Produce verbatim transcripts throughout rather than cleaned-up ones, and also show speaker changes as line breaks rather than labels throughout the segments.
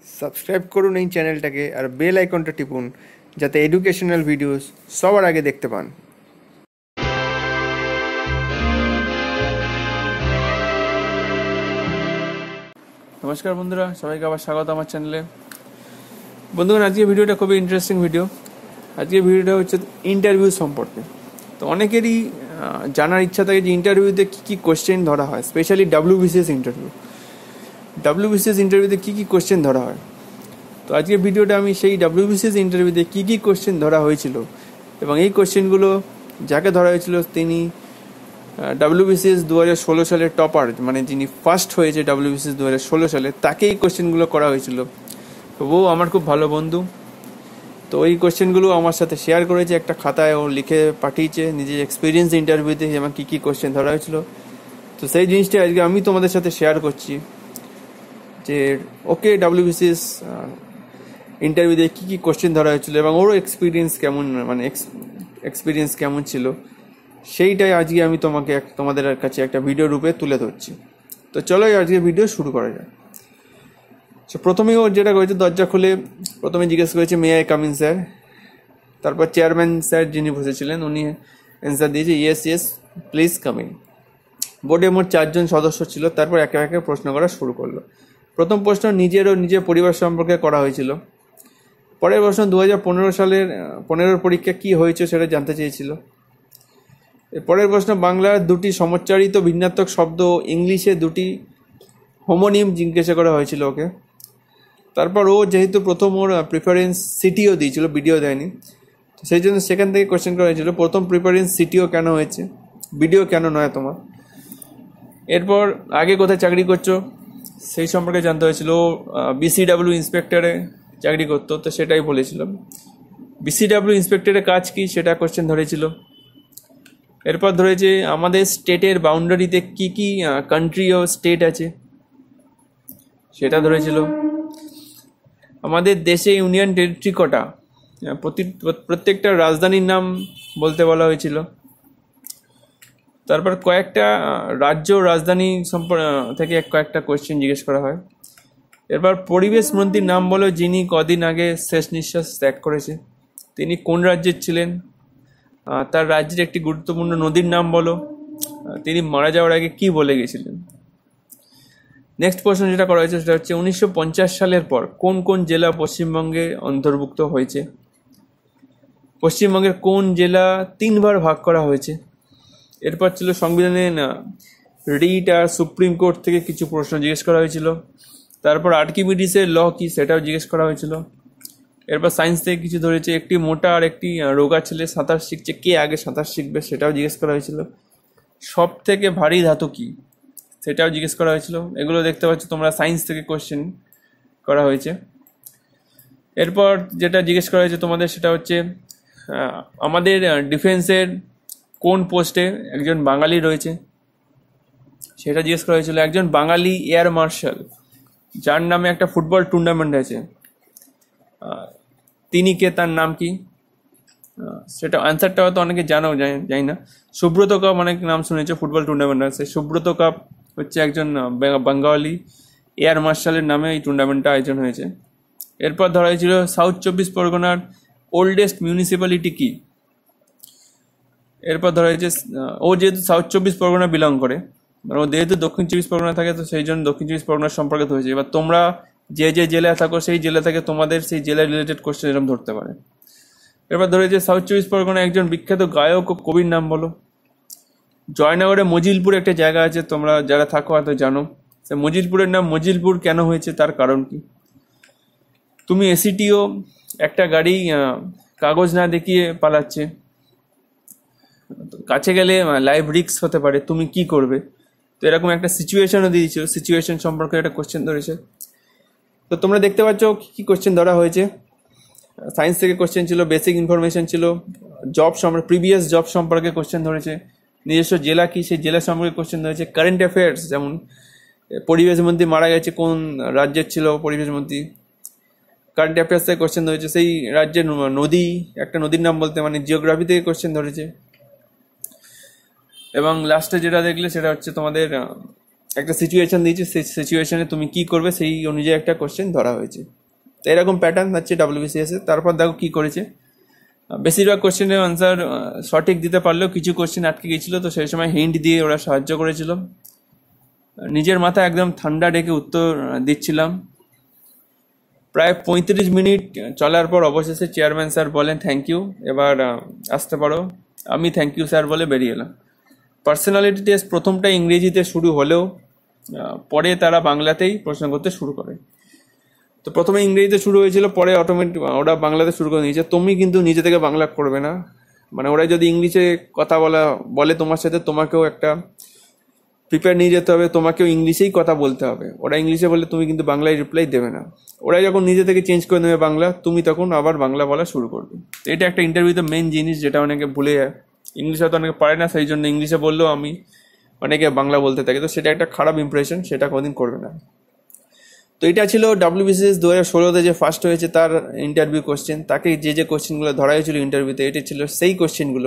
Subscribe করুন এই চ্যানেলটাকে আর বেল আইকনটা টিপুন যাতে এডুকেশনাল ভিডিওস সবার আগে দেখতে পান। নমস্কার বন্ধুরা, সবাইকে আবার স্বাগত আমার চ্যানেলে। বন্ধুগণ, আজকে ভিডিওটা খুবই ইন্টারেস্টিং ভিডিও। আজকে ভিডিওটা হচ্ছে ইন্টারভিউ সম্পর্কে। তো অনেকেরই জানার ইচ্ছা থাকে যে ইন্টারভিউতে কী কী কোয়েশ্চেন ধরা হয়, স্পেশালি ডাব্লিউবিসিএস ইন্টারভিউ ডাব্লিউবিসিএস ইন্টারভিউতে কী কী কোয়েশ্চেন ধরা হয়। তো আজকে ভিডিওটা আমি সেই ডাব্লিউবিসিএস ইন্টারভিউতে কী কী কোয়েশ্চেন ধরা হয়েছিল এবং এই কোয়েশ্চেনগুলো যাকে ধরা হয়েছিল তিনি ডাব্লিউবিসিএস দু হাজার ষোলো সালের টপার, মানে যিনি ফার্স্ট হয়েছে ডাব্লিউবিসিএস দু হাজার ষোলো সালে, তাকে এই কোয়েশ্চেনগুলো করা হয়েছিল। তো ও আমার খুব ভালো বন্ধু। তো এই কোয়েশ্চেনগুলো আমার সাথে শেয়ার করেছে, একটা খাতায় ও লিখে পাঠিয়েছে নিজের এক্সপিরিয়েন্স ইন্টারভিউতে যেমন কী কী কোয়েশ্চেন ধরা হয়েছিল। তো সেই জিনিসটা আজকে আমি তোমাদের সাথে শেয়ার করছি যে ওকে ডাব্লিউবিসিএস ইন্টারভিউতে কী কী কোয়েশ্চেন ধরা হয়েছিল এবং ওর এক্সপিরিয়েন্স কেমন, মানে এক্সপিরিয়েন্স কেমন ছিল, সেইটাই আজকে আমি তোমাকে তোমাদের কাছে একটা ভিডিও রূপে তুলে ধরছি। তো চলো আজকে ভিডিও শুরু করা যায়। তো প্রথমেই ওর যেটা করেছে, দরজা খুলে প্রথমে জিজ্ঞেস করেছে may I come in sir. তারপর চেয়ারম্যান স্যার যিনি বসেছিলেন উনি অ্যান্সার দিয়েছে yes yes please come in. বোর্ডে মোট চারজন সদস্য ছিল। তারপর একে একে প্রশ্ন করা শুরু করলো। প্রথম প্রশ্ন নিজের ও নিজের পরিবার সম্পর্কে করা হয়েছিল। পরের প্রশ্ন দু হাজার পনেরো সালের পনেরোর পরীক্ষা কী হয়েছে সেটা জানতে চেয়েছিল। পরের প্রশ্ন বাংলার দুটি সমচ্চারিত ভিন্নাত্মক শব্দ, ইংলিশে দুটি হোমোনিম জিজ্ঞাসা করা হয়েছিল ওকে। তারপর ও যেহেতু প্রথম ওর প্রিফারেন্স সিটিও দিয়েছিল, ভিডিও দেয়নি, তো সেই জন্য সেখান থেকে কোয়েশ্চেন করা হয়েছিল প্রথম প্রিফারেন্স সিটিও কেন হয়েছে, ভিডিও কেন নয় তোমার। এরপর আগে কোথায় চাকরি করছো সেই সম্পর্কে জানতে হয়েছিল। বিসিডাব্লিউ ইন্সপেক্টরে চাকরি করতো, তো সেটাই বলেছিল। বিসিডাব্লিউ ইন্সপেক্টরের কাজ কি সেটা কোয়েশ্চেন ধরেছিল। এরপর ধরেছে আমাদের স্টেটের বাউন্ডারিতে কি কি কান্ট্রি ও স্টেট আছে সেটা ধরেছিল। আমাদের দেশে ইউনিয়ন টেরিটরি কটা, প্রতি প্রত্যেকটা রাজধানীর নাম বলতে বলা হয়েছিল। তারপর কয়েকটা রাজ্য রাজধানী সম্পর্কে থেকে কয়েকটা কোয়েশ্চেন জিজ্ঞেস করা হয়। এরপর পরিবেশ মন্ত্রীর নাম বলো যিনি কদিন আগে শেষ নিঃশ্বাস ত্যাগ করেছে, তিনি কোন রাজ্যের ছিলেন। তার রাজ্যের একটি গুরুত্বপূর্ণ নদীর নাম বলো, তিনি মারা যাওয়ার আগে কি বলে গেছিলেন। নেক্সট প্রশ্ন যেটা করা হয়েছে সেটা হচ্ছে উনিশশো পঞ্চাশ সালের পর কোন কোন জেলা পশ্চিমবঙ্গে অন্তর্ভুক্ত হয়েছে। পশ্চিমবঙ্গের কোন জেলা তিনবার ভাগ করা হয়েছে। এরপর ছিল সংবিধানে রিট আর সুপ্রিম কোর্ট থেকে কিছু প্রশ্ন জিজ্ঞেস করা হয়েছিল। তারপর আর্কিমিডিসের ল কি সেটাও জিজ্ঞেস করা হয়েছিল। এরপর সায়েন্স থেকে কিছু ধরেছে একটি মোটা আর একটি রোগা ছেলে সাঁতার শিখছে, কে আগে সাঁতার শিখবে সেটাও জিজ্ঞেস করা হয়েছিল। সব থেকে ভারী ধাতু কি সেটাও জিজ্ঞেস করা হয়েছিল। এগুলো দেখতে পাচ্ছ তোমরা সায়েন্স থেকে কোয়েশ্চেন করা হয়েছে। এরপর যেটা জিজ্ঞেস করা হয়েছে তোমাদের সেটা হচ্ছে আমাদের ডিফেন্সের কোন পোস্টে একজন বাঙালি রয়েছে সেটা জিজ্ঞেস করা হয়েছিল। একজন বাঙালি এয়ার মার্শাল যার নামে একটা ফুটবল টুর্নামেন্ট আছে, তিনি কে, তার নাম কি, সেটা অ্যান্সারটা হয়তো অনেকে জানো জানি না। সুব্রত কাপ অনেক নাম শুনেছে ফুটবল টুর্নামেন্ট আছে। সুব্রত কাপ হচ্ছে একজন বাঙালি এয়ার মার্শালের নামে এই টুর্নামেন্টটা আয়োজন হয়েছে। এরপর ধরা হয়েছিল সাউথ চব্বিশ পরগনার ওল্ডেস্ট মিউনিসিপ্যালিটি কি। এরপর ধরা হয়েছে ও যেহেতু সাউথ চব্বিশ পরগনা বিলং করে, মানে ও যেহেতু দক্ষিণ চব্বিশ পরগনা থাকে, তো সেই জন্য দক্ষিণ চব্বিশ পরগনার সম্পর্কে ধরেছে। এবার তোমরা যে যে জেলায় থাকো সেই জেলা থেকে তোমাদের সেই জেলা রিলেটেড কোশ্চেন এরকম ধরতে পারে। এরপর ধরেছে সাউথ চব্বিশ পরগনা একজন বিখ্যাত গায়ক ও কবির নাম বলো। জয়নগরে মজিলপুর একটা জায়গা আছে, তোমরা যারা থাকো হয়তো জানো। সে মজিলপুরের নাম মজিলপুর কেন হয়েছে তার কারণ কি। তুমি এসিটিও একটা গাড়ি কাগজ না দেখিয়ে পালাচ্ছে, কাছে গেলে লাইভ রিস্ক হতে পারে, তুমি কি করবে। তো এরকম একটা সিচুয়েশনও দিয়েছে, সিচুয়েশন সম্পর্কে একটা কোশ্চেন ধরেছে। তো তোমরা দেখতে পাচ্ছ কি কি কোশ্চেন ধরা হয়েছে। সায়েন্স থেকে কোশ্চেন ছিল, বেসিক ইনফরমেশন ছিল, জব সম্পর্কে প্রিভিয়াস জব সম্পর্কে কোশ্চেন ধরেছে, নিজস্ব জেলা কি সেই জেলা সম্পর্কে কোশ্চেন ধরেছে, কারেন্ট অ্যাফেয়ার্স যেমন পরিবেশ মন্ত্রী মারা গেছে কোন রাজ্যের ছিল পরিবেশ মন্ত্রী, কারেন্ট অ্যাফেয়ার্স থেকে কোশ্চেন ধরেছে। সেই রাজ্যের নদী, একটা নদীর নাম বলতে, মানে জিওগ্রাফি থেকে কোশ্চেন ধরেছে। এবং লাস্টে যেটা দেখলে সেটা হচ্ছে তোমাদের একটা সিচুয়েশন দিয়েছে, সেই সিচুয়েশনে তুমি কি করবে সেই অনুযায়ী একটা কোশ্চেন ধরা হয়েছে। তো এরকম প্যাটার্ন হচ্ছে ডাব্লিউবিসিএস এর। তারপর দেখো কি করেছে, বেশিরভাগ কোশ্চেনের আনসার সঠিক দিতে পারলেও কিছু কোশ্চেন আটকে গেছিলো, তো সেই সময় হিন্ট দিয়ে ওরা সাহায্য করেছিল। নিজের মাথায় একদম ঠান্ডা ডেকে উত্তর দিচ্ছিলাম। প্রায় পঁয়ত্রিশ মিনিট চলার পর অবশেষে চেয়ারম্যান স্যার বলেন থ্যাংক ইউ, এবার আসতে পারো। আমি থ্যাংক ইউ স্যার বলে বেরিয়ে এলাম। পার্সোনালিটি টেস্ট প্রথমটা ইংরেজিতে শুরু হলেও পরে তারা বাংলাতেই প্রশ্ন করতে শুরু করে। তো প্রথমে ইংরেজিতে শুরু হয়েছিল, পরে অটোমেটিক ওরা বাংলাতে শুরু করে নিয়েছে। তুমি কিন্তু নিজে থেকে বাংলা করবে না, মানে ওরা যদি ইংলিশে কথা বলা বলে তোমার সাথে, তোমাকেও একটা প্রিপেয়ার নিয়ে যেতে হবে, তোমাকেও ইংলিশেই কথা বলতে হবে। ওরা ইংলিশে বললে তুমি কিন্তু বাংলায় রিপ্লাই দেবে না। ওরা যখন নিজে থেকে চেঞ্জ করে নেবে বাংলা, তুমি তখন আবার বাংলা বলা শুরু করবে। এটা একটা ইন্টারভিউতে মেন জিনিস, যেটা অনেকে ভুলে যায়। ইংলিশ হয়তো অনেকে পারে না, সেই জন্য ইংলিশে বললেও আমি অনেকে বাংলা বলতে থাকে, তো সেটা একটা খারাপ ইমপ্রেশন, সেটা কোনোদিন করবে না। তো এটা ছিল ডাব্লিউবিসিএস দু হাজার ষোলোতে যে ফার্স্ট হয়েছে তার ইন্টারভিউ কোশ্চেন। তাকে যে যে কোশ্চেনগুলো ধরা হয়েছিল ইন্টারভিউতে, এটা ছিল সেই কোশ্চেনগুলো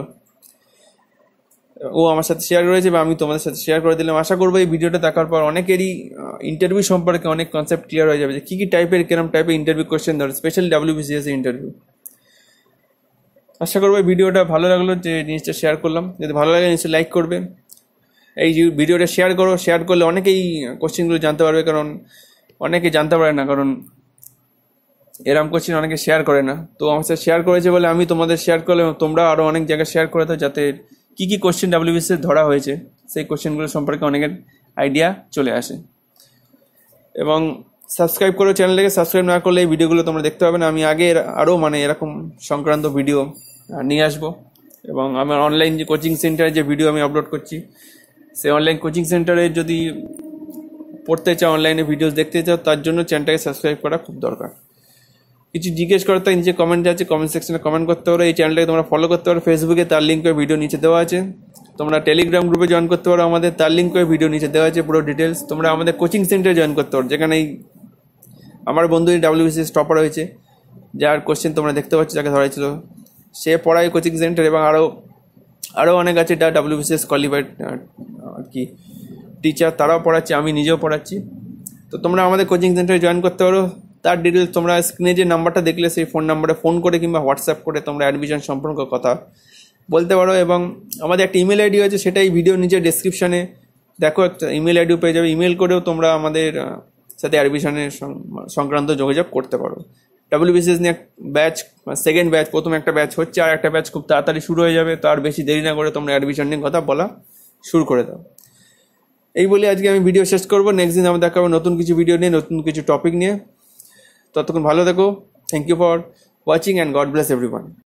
ও আমার সাথে শেয়ার করেছে বা আমি তোমাদের সাথে শেয়ার করে দিলাম। আশা করবো এই ভিডিওটা দেখার পর অনেকেরই ইন্টারভিউ সম্পর্কে অনেক কনসেপ্ট ক্লিয়ার হয়ে যাবে, যে কী কী টাইপের কিরম টাইপের ইন্টারভিউ কোশ্চেন ধরে, স্পেশালি ডাব্লিউবিসিএস এর ইন্টারভিউ। আশা করবো এই ভিডিওটা ভালো লাগলো, যে জিনিসটা শেয়ার করলাম। যদি ভালো লাগে নিশ্চয়ই লাইক করবে, এই যে ভিডিওটা শেয়ার করো। শেয়ার করলে অনেকেই কোশ্চেনগুলো জানতে পারবে, কারণ অনেকে জানতে পারে না, কারণ এরম কোশ্চেন অনেকে শেয়ার করে না। তো আমার সাথে শেয়ার করেছে বলে আমি তোমাদের শেয়ার করলে তোমরা আরও অনেক জায়গায় শেয়ার করে দাও, যাতে কী কী কোশ্চেন ডাব্লিউবিসিএস ধরা হয়েছে সেই কোশ্চেনগুলো সম্পর্কে অনেকের আইডিয়া চলে আসে। এবং সাবস্ক্রাইব করো চ্যানেলটাকে, সাবস্ক্রাইব না করলে এই ভিডিওগুলো তোমরা দেখতে পাবে না। আমি আগে আরও মানে এরকম সংক্রান্ত ভিডিও নিয়ে আসবো। এবং আমার অনলাইন যে কোচিং সেন্টারে যে ভিডিও আমি আপলোড করছি, সেই অনলাইন কোচিং সেন্টারে যদি পড়তে চাও, অনলাইনে ভিডিওস দেখতে চাও, তার জন্য চ্যানেলটাকে সাবস্ক্রাইব করা খুব দরকার। কিছু জিজ্ঞেস করতে হয় নিচে কমেন্ট আছে, কমেন্ট সেকশনে কমেন্ট করতে পারো। এই চ্যানেলটাকে তোমরা ফলো করতে পারো ফেসবুকে, তার লিঙ্ক করে ভিডিও নিচে দেওয়া আছে। তোমরা টেলিগ্রাম গ্রুপে জয়েন করতে পারো আমাদের, তার লিঙ্ক করে ভিডিও নিচে দেওয়া আছে পুরো ডিটেলস। তোমরা আমাদের কোচিং সেন্টারে জয়েন করতে পারো, যেখানে আমার বন্ধু ডাব্লিউবিসিএস টপার হয়েছে, যার কোশ্চেন তোমরা দেখতে পাচ্ছ, যাকে ধরা ছিল, সে পড়ায় কোচিং সেন্টার। এবং আরও আরও অনেক আছে যা ডাব্লিউবিসিএস কোয়ালিফাইড আর কি টিচার, তারাও পড়াচ্ছে, আমি নিজেও পড়াচ্ছি। তো তোমরা আমাদের কোচিং সেন্টারে জয়েন করতে পারো। তার ডিটেলস তোমরা স্ক্রিনে যে নাম্বারটা দেখলে সেই ফোন নাম্বারে ফোন করে কিংবা হোয়াটসঅ্যাপ করে তোমরা অ্যাডমিশন সম্পর্কে কথা বলতে পারো। এবং আমাদের একটা ইমেল আইডি আছে, সেটাই ভিডিও নিচে ডেসক্রিপশানে দেখো, একটা ইমেল আইডিও পেয়ে যাবে। ইমেল করেও তোমরা আমাদের সাথে অ্যাডমিশনের সংক্রান্ত যোগাযোগ করতে পারো। ডাব্লিউবিসিএস নিয়ে ব্যাচ, সেকেন্ড ব্যাচ, প্রথম একটা ব্যাচ হচ্ছে, আর একটা ব্যাচ খুব তাড়াতাড়ি শুরু হয়ে যাবে। তো আর বেশি দেরি না করে তোমরা অ্যাডমিশন নিয়ে কথা বলা শুরু করে দাও। এই বলে আজকে আমি ভিডিও শেষ করবো। নেক্সট দিন আমরা দেখা হবে নতুন কিছু ভিডিও নিয়ে, নতুন কিছু টপিক নিয়ে। ততক্ষণ ভালো থেকো। Thank you for watching and God bless everyone.